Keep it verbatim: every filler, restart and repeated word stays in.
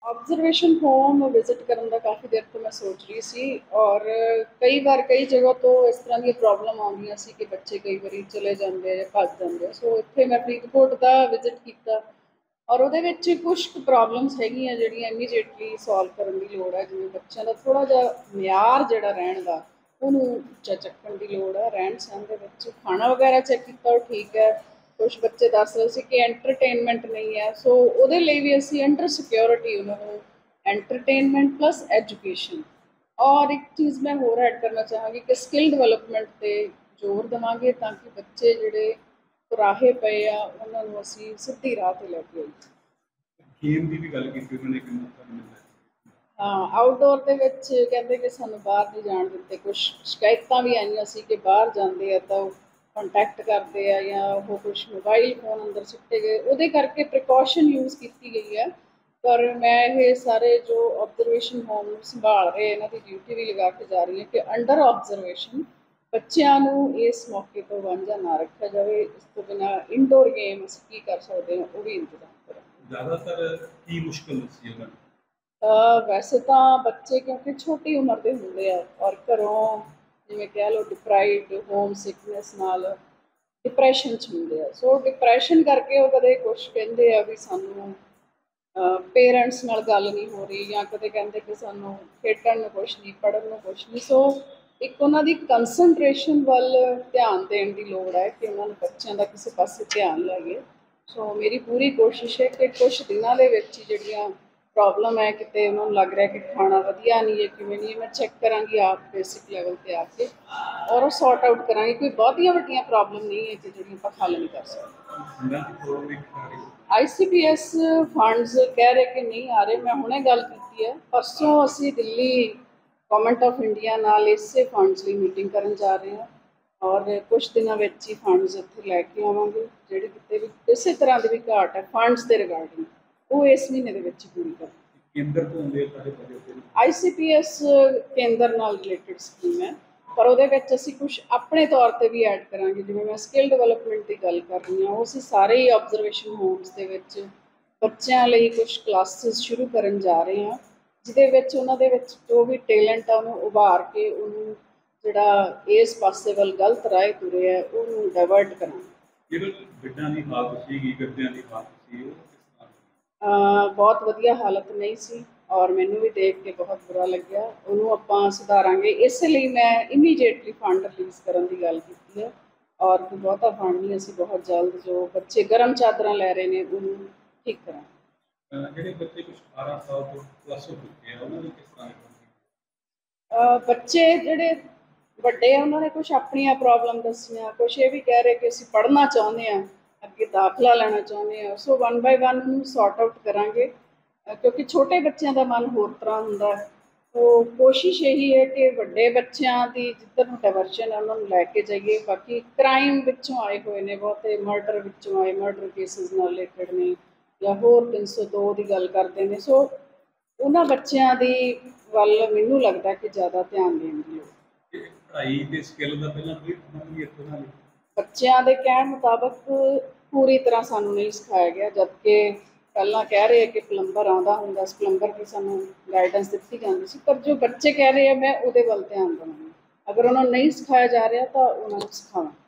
Observation home visit करने का काफ़ी देर तो मैं सोच रही सी और कई बार कई जगह तो इस तरह की प्रॉब्लम आउंदियां सी कि बच्चे कई बार चले जाते हैं भज जाते हैं। सो इत्थे मैं फरीदकोट का विजिट किया और वो कुछ प्रॉब्लम्स हैगियां जिहड़ियां इमीजिएटली सॉल्व करने की लोड़ है। जिवें बच्चों का थोड़ा जा म्यार जिहड़ा रहण दा उहनूं उच्चा चक्कण की लोड़ है। रहन सहन दे विच खाना वगैरह चेक किया ठीक है। कुछ बच्चे दस रहे थे कि एंटरटेनमेंट नहीं है। सो वो भी असी अंडर सिक्योरिटी उन्होंने एंटरटेनमेंट प्लस एजुकेशन और एक चीज़ मैं होर ऐड करना चाहांगी कि स्किल डेवलपमेंट पर जोर देवांगे ताकि बच्चे जिहड़े कुराहे पे आ उन्होंने असी सीधी राह पर लैके आईए। गेम की भी गल की उन्होंने एक मौका मिलता है। हाँ आउटडोर के कहते कि सानू बाहर नहीं जान देते। कुछ शिकायत भी आईयां सी कि बाहर जाते हैं तो कॉन्टैक्ट करते हैं या वो कुछ मोबाइल फोन अंदर सुट्टे गए वो करके प्रिकॉशन यूज़ की गई है। पर मैं ये सारे जो ऑब्जरवेशन होम संभाल रहे इन्हों की ड्यूटी भी लगा के जा रही है कि अंडर ऑब्जरवेशन बच्चों इस मौके तो वांझा ना रखा जाए। इस तो बिना इनडोर गेम अस की कर सकते हैं वो भी इंतजाम करें। ज़्यादातर की मुश्किल वैसे तो बच्चे क्योंकि छोटी उम्र के होंगे और घरों जिमें कह लो डिप्राइव्ड होम सिकनेस नाल डिप्रैशन च होंगे। सो डिप्रैशन करके वो कदे कुछ कहते हैं भी सानू पेरेंट्स नाल गल नहीं हो रही या कदे कहते कि सानू खेडण नूं कुछ नहीं पढ़न नूं कुछ नहीं। सो एक उन्हां दी कंसनट्रेशन वल ध्यान देण दी लोड़ है कि उन्होंने बच्चों का किसी पासे ध्यान लाइए। सो मेरी पूरी कोशिश है कि कुछ दिनों के जिहड़ियां प्रॉब्लम है कितने उन्होंने लग रहा है कि खाना वधिया नहीं है कि नहीं है मैं चैक कराँगी आप बेसिक लैवल पर आके और सॉर्ट आउट कराँगी। कोई बहुतिया वड्डियां प्रॉब्लम नहीं है कि जिहड़ियां आपां हल नहीं कर सकते। I C P S funds कह रहे कि नहीं आ रहे। मैं हुणे गल की है परसों असी दिल्ली गवर्नमेंट ऑफ इंडिया नाल इसे फंड्स की मीटिंग करन जा रहे हैं और कुछ दिनों में ही फंड्स इत्थे लैके आवांगे। जिहड़ी किते भी किसी तरह की भी घाट है फंड्स के रिगार्डिंग वो इस महीने के पूरी कर आई सी पी एस केंद्र नाल रिलेटिड स्कीम है। पर वो असी कुछ अपने तौर पर भी ऐड करा जिवें मैं स्किल डेवलपमेंट की गल कर रही हूँ उस सारे ही ऑब्जरवेशन होम्स के बच्चों लिए कुछ क्लासिस शुरू करन जा रहे हैं जिदे उन्होंने जो भी टैलेंट है उन्होंने उभार के उन्होंने जिहड़ा इस पासे वल गलत राह तुरे है उन्होंने डाइवर्ट करांगे। बहुत वधिया हालत नहीं सी और मैनू भी देख के बहुत बुरा लग्या। उन्होंने आपां सुधारांगे इसलिए मैं इमीजिएटली फंड रिलीज़ करने की गल की है और कोई बहुता फंड नहीं असी बहुत जल्द जो बच्चे गर्म चादर लै रहे हैं उन्होंने ठीक करा। बच्चे जिहड़े वड्डे उन्होंने कुछ अपन प्रॉब्लम दसियां कुछ ये भी कह रहे कि असीं पढ़ना चाहते हैं अगे दाखला लेना चाहते हैं। So one by one sort out करांगे क्योंकि छोटे बच्चों का मन होर तरह हुंदा है। तो कोशिश यही है कि वड्डे बच्चों की जिधर डाइवर्जन है उन्होंने लैके जाइए। बाकी क्राइम विचों आए हुए ने बहुते मर्डर विचों आए मर्डर केसिस नाल रिलेटेड ने या होर तीन सौ दो की गल करते हैं। सो उन्होंने बच्चों की वल मैनू लगता है कि ज़्यादा ध्यान देने की लोड़। बच्चों के कहने मुताबिक पूरी तरह सानू नहीं सिखाया गया जबकि पहला कह रहे हैं कि प्लंबर आता होंगे प्लंबर की सानू गाइडेंस दी जाती सी। पर जो बच्चे कह रहे हैं मैं वो वल ध्यान दूँगी। अगर उन्होंने नहीं सिखाया जा रहा तो उन्होंने सिखावां।